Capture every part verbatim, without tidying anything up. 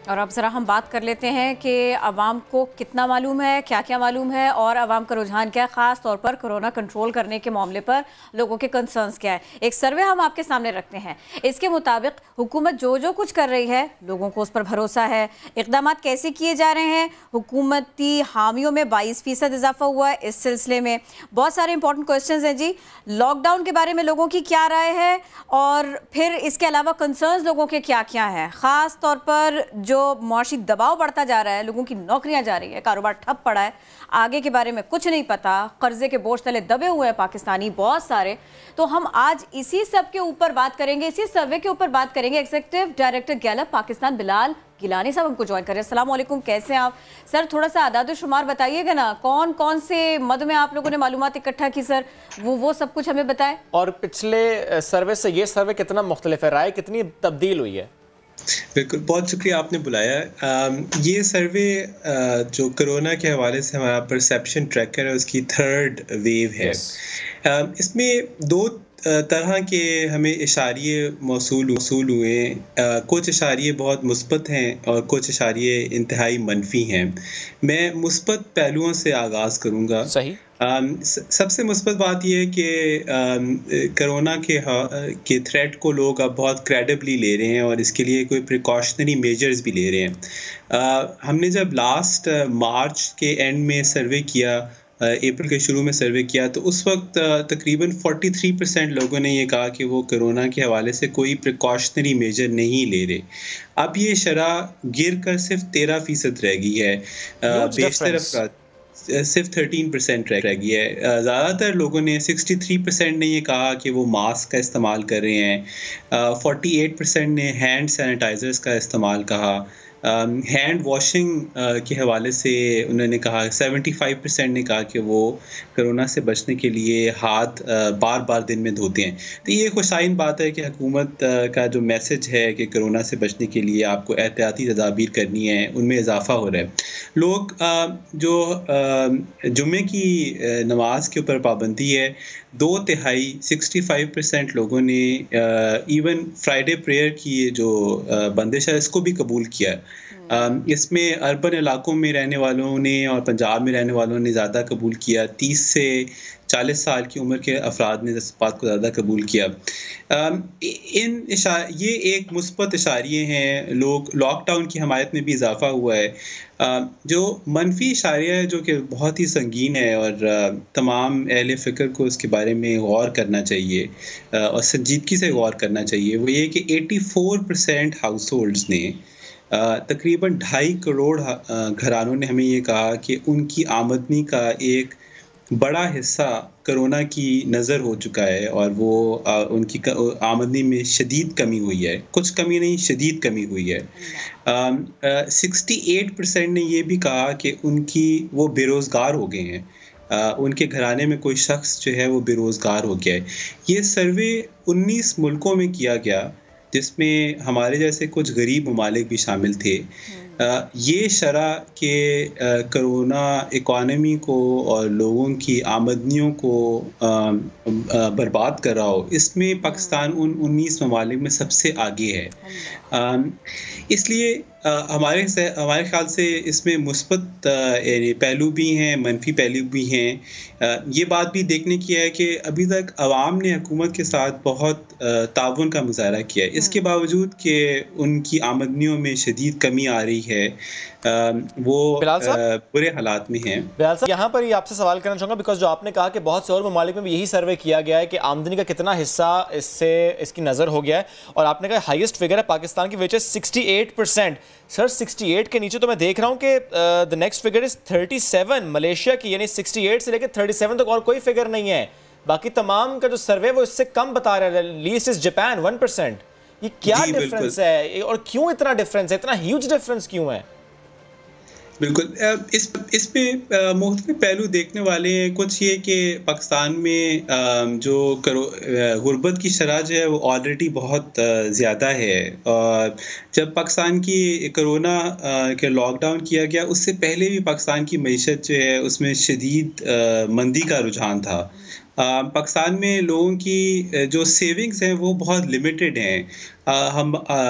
और अब ज़रा हम बात कर लेते हैं कि अवाम को कितना मालूम है, क्या क्या मालूम है और अवाम का रुझान क्या है, ख़ास तौर पर कोरोना कंट्रोल करने के मामले पर लोगों के कंसर्न्स क्या है। एक सर्वे हम आपके सामने रखते हैं। इसके मुताबिक हुकूमत जो जो कुछ कर रही है लोगों को उस पर भरोसा है। इक़दाम कैसे किए जा रहे हैं, हुकूमती हामियों में बाईस फीसद इजाफा हुआ है। इस सिलसिले में बहुत सारे इंपॉर्टेंट क्वेश्चन हैं जी। लॉकडाउन के बारे में लोगों की क्या राय है और फिर इसके अलावा कंसर्न्स लोगों के क्या क्या हैं, ख़ास तौर पर जो मुआशी दबाव बढ़ता जा रहा है, लोगों की नौकरियां जा रही है, कारोबार ठप पड़ा है, आगे के बारे में कुछ नहीं पता, कर्जे के बोझ तले दबे हुए हैं पाकिस्तानी बहुत सारे। तो हम आज इसी सब के ऊपर बात करेंगे, इसी सर्वे के ऊपर बात करेंगे। Executive director Gallup Pakistan Bilal Gilani साहब हमको ज्वाइन करें। अस्सलाम वालेकुम, कैसे हैं आप सर? थोड़ा सा आदाद शुमार बताइएगा ना, कौन कौन से मद में आप लोगों ने मालूमात इकट्ठा की सर, वो वो सब कुछ हमें बताएं। और पिछले सर्वे से ये सर्वे कितना मुख्तलिफ है, राय कितनी तब्दील हुई है? बिल्कुल, बहुत शुक्रिया आपने बुलाया। आ, ये सर्वे आ, जो कोरोना के हवाले से हमारा परसेप्शन ट्रैकर है, उसकी थर्ड वेव है। yes. आ, इसमें दो तरह के हमें इशारिये मौसूल मौसूल हुए। कुछ इशारिये बहुत मुस्बत हैं और कुछ इशारिये इंतहाई मनफी हैं। मैं मुस्बत पहलुओं से आगाज़ करूँगा। सही। Um, सबसे मुस्बत बात यह है कि कोरोना um, के के थ्रेट को लोग अब बहुत क्रेडिबली ले रहे हैं और इसके लिए कोई प्रिकॉशनरी मेजर्स भी ले रहे हैं। uh, हमने जब लास्ट मार्च के एंड में सर्वे किया, अप्रैल के शुरू में सर्वे किया, तो उस वक्त तकरीबन तैंतालीस परसेंट लोगों ने ये कहा कि वो कोरोना के हवाले से कोई प्रिकॉशनरी मेजर नहीं ले रहे। अब ये शरह गिर कर सिर्फ तेरह फीसद रह गई है। बेशतर अफराद सिर्फ तेरह परसेंट रह गई है। ज़्यादातर लोगों ने तिरसठ परसेंट ने ये कहा कि वो मास्क का इस्तेमाल कर रहे हैं। अड़तालीस परसेंट ने हैंड सैनिटाइज़र्स का इस्तेमाल कहा। हैंड वॉशिंग के हवाले से उन्होंने कहा, पचहत्तर परसेंट ने कहा कि वो कोरोना से बचने के लिए हाथ बार बार दिन में धोते हैं। तो ये खुशाइन बात है कि हुकूमत का जो मैसेज है कि कोरोना से बचने के लिए आपको एहतियाती तदाबीर करनी है, उनमें इजाफा हो रहा है। लोग जो जुम्मे की नमाज के ऊपर पाबंदी है, दो तिहाई पैंसठ परसेंट लोगों ने इवन फ्राइडे प्रेयर की जो बंदिश है इसको भी कबूल किया। इसमें अर्बन इलाकों में रहने वालों ने और पंजाब में रहने वालों ने ज़्यादा कबूल किया। तीस से चालीस साल की उम्र के अफराद ने इस बात को ज़्यादा कबूल किया। इन इशा ये एक मुस्बत इशारिये हैं। लोग लॉकडाउन की हमायत में भी इजाफा हुआ है। जो मनफी इशारिया है जो कि बहुत ही संगीन है और तमाम अहले फ़िक्र को इसके बारे में गौर करना चाहिए और संजीदगी से गौर करना चाहिए, वो ये कि चौरासी परसेंट हाउस होल्ड्स ने तकरीबन ढाई करोड़ घरानों ने हमें ये कहा कि उनकी आमदनी का एक बड़ा हिस्सा कोरोना की नज़र हो चुका है और वो आ, उनकी आमदनी में शदीद कमी हुई है। कुछ कमी नहीं, शदीद कमी हुई है। अड़सठ परसेंट ने ये भी कहा कि उनकी वो बेरोज़गार हो गए हैं। आ, उनके घराने में कोई शख्स जो है वो बेरोज़गार हो गया है। ये सर्वे उन्नीस मुल्कों में किया गया जिसमें हमारे जैसे कुछ गरीब ममालिक भी शामिल थे। आ, ये शरह के कोरोना इकॉनमी को और लोगों की आमदनियों को आ, आ, बर्बाद कर रहा हो, इसमें पाकिस्तान उन उन्नीस ममालिक में सबसे आगे है। आ, इसलिए आ, हमारे से हमारे ख्याल से इसमें मुस्बत पहलू भी हैं, मनफी पहलू भी हैं। आ, ये बात भी देखने की है कि अभी तक अवाम ने हुकूमत के साथ बहुत ताउन का मुजाहरा किया है, इसके बावजूद कि उनकी आमदनियों में शदीद कमी आ रही है। आ, वो आ, बुरे हालात में हैं। बिलाल साहब, यहाँ पर ही आपसे सवाल करना चाहूँगा, बिकॉज जो आपने कहा कि बहुत से और ममालिक में भी यही सर्वे किया गया है कि आमदनी का कितना हिस्सा इससे इसकी नज़र हो गया है, और आपने कहा हाईएस्ट फिगर है पाकिस्तान की विच इज अड़सठ परसेंट। सर अड़सठ के नीचे तो मैं देख रहा हूँ कि द नेक्स्ट फिगर इज सैंतीस मलेशिया की, यानी अड़सठ से लेकर सैंतीस तक और कोई फिगर नहीं है। बाकी तमाम का जो सर्वे वो इससे कम बता रहा है। Least is Japan one percent. ये क्या डिफरेंस है और क्यों इतना डिफरेंस है, इतना ह्यूज डिफरेंस क्यों है? बिल्कुल, इस इस पे मुख्तलिफ पहलू देखने वाले हैं। कुछ ये कि पाकिस्तान में जो गुर्बत की शरह जो है वो ऑलरेडी बहुत ज़्यादा है, और जब पाकिस्तान की कोरोना के लॉकडाउन किया गया उससे पहले भी पाकिस्तान की मईशत जो है उसमें शदीद मंदी का रुझान था। पाकिस्तान में लोगों की जो सेविंग्स हैं वो बहुत लिमिटेड हैं। हम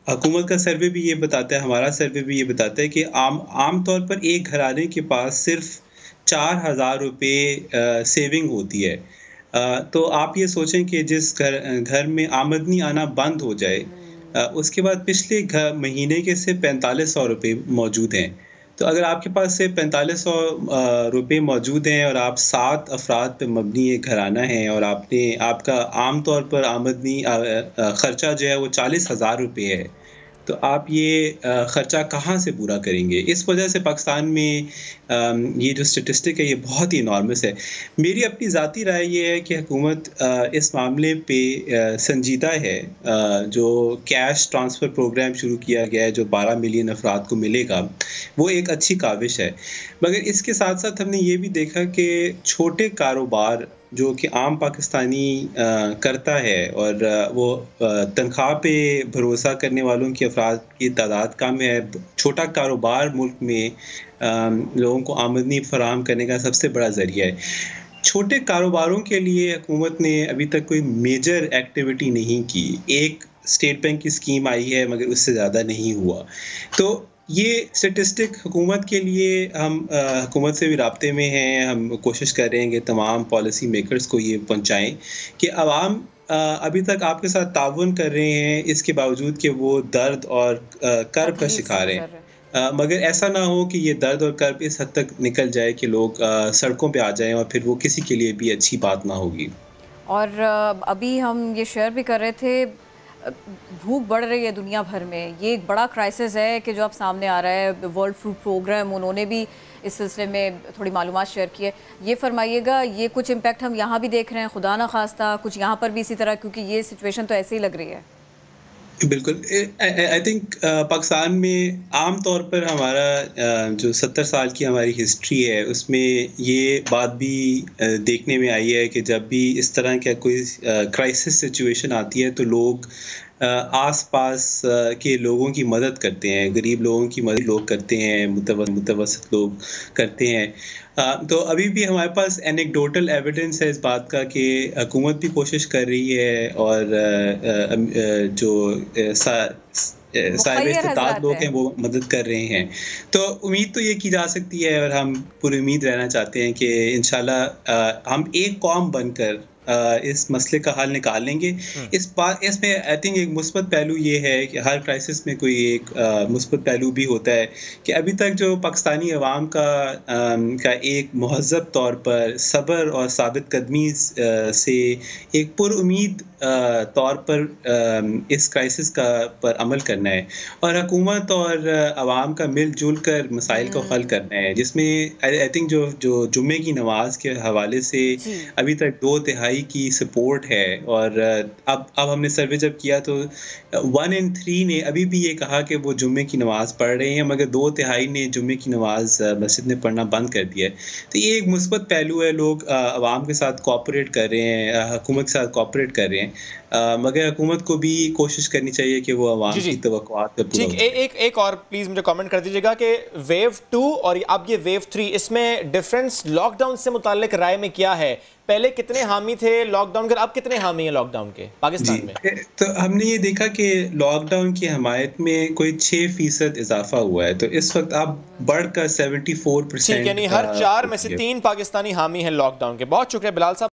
हुकूमत का सर्वे भी ये बताता है, हमारा सर्वे भी ये बताता है कि आम आम तौर पर एक घराने के पास सिर्फ चार हज़ार रुपये सेविंग होती है। अ, तो आप ये सोचें कि जिस घर घर में आमदनी आना बंद हो जाए, अ, उसके बाद पिछले घ महीने के सिर्फ पैंतालीस सौ रुपये मौजूद हैं। तो अगर आपके पास से पैंतालीस सौ अ, रुपये मौजूद हैं और आप सात अफराद पे मबनी एक घराना है और आपने आपका आम तौर पर आमदनी अ अ, खर्चा जो है वो चालीस हज़ार रुपये है, तो आप ये अ, खर्चा कहाँ से पूरा करेंगे? इस वजह से पाकिस्तान में अम, ये जो स्टैटिस्टिक है ये बहुत ही इनॉर्मस है। मेरी अपनी ज़ाती राय ये है कि हुकूमत अ, इस मामले पे अ, संजीदा है। अ, जो कैश ट्रांसफ़र प्रोग्राम शुरू किया गया है, जो बारह मिलियन अफराद को मिलेगा, वो एक अच्छी काविश है। मगर इसके साथ-साथ हमने ये भी देखा कि छोटे कारोबार जो कि आम पाकिस्तानी अ, करता है और अ, वो अ, तनख्वाह पे भरोसा करने वालों की अफराद की तादाद कम है। छोटा कारोबार मुल्क में अम, लोगों को आमदनी फराहम करने का सबसे बड़ा ज़रिया है। छोटे कारोबारों के लिए हुकूमत ने अभी तक कोई मेजर एक्टिविटी नहीं की। एक स्टेट बैंक की स्कीम आई है मगर उससे ज़्यादा नहीं हुआ। तो ये स्टैटिस्टिक हुकूमत के लिए हम अ, हुकूमत से भी राब्ते में हैं, हम कोशिश कर रहे हैं कि तमाम पॉलिसी मेकर्स को ये पहुँचाएँ कि अवाम अ, अभी तक आपके साथ ताउन कर रहे हैं, इसके बावजूद कि वो दर्द और अ, कर्ब का शिकार हैं। अ, मगर ऐसा ना हो कि ये दर्द और कर्ब इस हद तक निकल जाए कि लोग अ, सड़कों पे आ जाएँ और फिर वो किसी के लिए भी अच्छी बात ना होगी। और अ, अभी हम ये शेयर भी कर रहे थे, अ, भूख बढ़ रही है दुनिया भर में। ये एक बड़ा क्राइसिस है कि जो अब सामने आ रहा है। वर्ल्ड फूड प्रोग्राम, उन्होंने भी इस सिलसिले में थोड़ी मालूमात शेयर की है। ये फरमाइएगा, ये कुछ इम्पैक्ट हम यहाँ भी देख रहे हैं, खुदा ना खास्ता कुछ यहाँ पर भी इसी तरह, क्योंकि ये सिचुएशन तो ऐसे ही लग रही है। बिल्कुल। आई थिंक पाकिस्तान में आम तौर पर हमारा अ, जो सत्तर साल की हमारी हिस्ट्री है उसमें ये बात भी अ, देखने में आई है कि जब भी इस तरह का कोई क्राइसिस सिचुएशन आती है तो लोग अ, आस-पास अ, के लोगों की मदद करते हैं, गरीब लोगों की मदद लोग करते हैं, मुतव मुतवस्सित लोग करते हैं। अ, तो अभी भी हमारे पास एनेक्डोटल एविडेंस है इस बात का कि हुकूमत भी कोशिश कर रही है और अ अ, अम अ, जो अ, सा स अ, साहिब मुखय्यर इस्तिताअत हज़रात लोग है। हैं वो मदद कर रहे हैं। तो उम्मीद तो ये की जा सकती है और हम पूरी उम्मीद रहना चाहते हैं कि इंशाल्लाह अ, हम एक कौम बनकर अ, इस मसले का हल निकाल लेंगे। हुँ। इस बात इसमें आई थिंक एक मुस्बत पहलू ये है कि हर क्राइसिस में कोई एक अ, मुस्बत पहलू भी होता है कि अभी तक जो पाकिस्तानी अवाम का अम, का एक महज़्ज़ब तौर पर सब्र और साबित कदमी स अ, से एक पुरउम्मीद अ, तौर पर अम, इस क्राइसिस का पर अमल करना है और हुकूमत और अवाम का मिल-जुल कर मसाइल को हल हुँ। करना है, जिसमें आई आई थिंक जो जो जुम्मे की नमाज़ के हवाले से जी। अभी तक दो तिहाई की सपोर्ट है और अब अब हमने सर्वे जब किया तो वन इन थ्री ने अभी भी ये कहा कि वो जुम्मे की नमाज़ पढ़ रहे हैं, मगर दो तिहाई ने जुम्मे की नमाज़ मस्जिद में पढ़ना बंद कर दिया है। तो ये एक मुस्बत पहलू है, लोग अ, अवाम के साथ कोऑपरेट कर रहे हैं, अ, हुकूमत के साथ कोऑपरेट कर रहे हैं। अ, मगर हुकूमत को भी कोशिश करनी चाहिए कि वो जी, अवाम जी। की तवक्कुआत पे पूरा ठीक, ए उतरे। एक एक और प्लीज़ मुझे कमेंट कर दीजिएगा कि वेव टू और अब ये वेव थ्री, इसमें डिफरेंस लॉकडाउन से मुताल्लिक राय में क्या है? पहले कितने हामी थे लॉकडाउन के, अब कितने हामी हैं लॉकडाउन के जी, पाकिस्तान में? ए, तो हमने ये देखा कि लॉकडाउन की हमायत में कोई छह फ़ीसद इज़ाफ़ा हुआ है, तो इस वक़्त अब बढ़कर ठीक, चौहत्तर परसेंट यानी अ, हर चार हो में से गई है। तीन पाकिस्तानी हामी हैं लॉकडाउन के। बहुत शुक्रिया बिलाल साहब।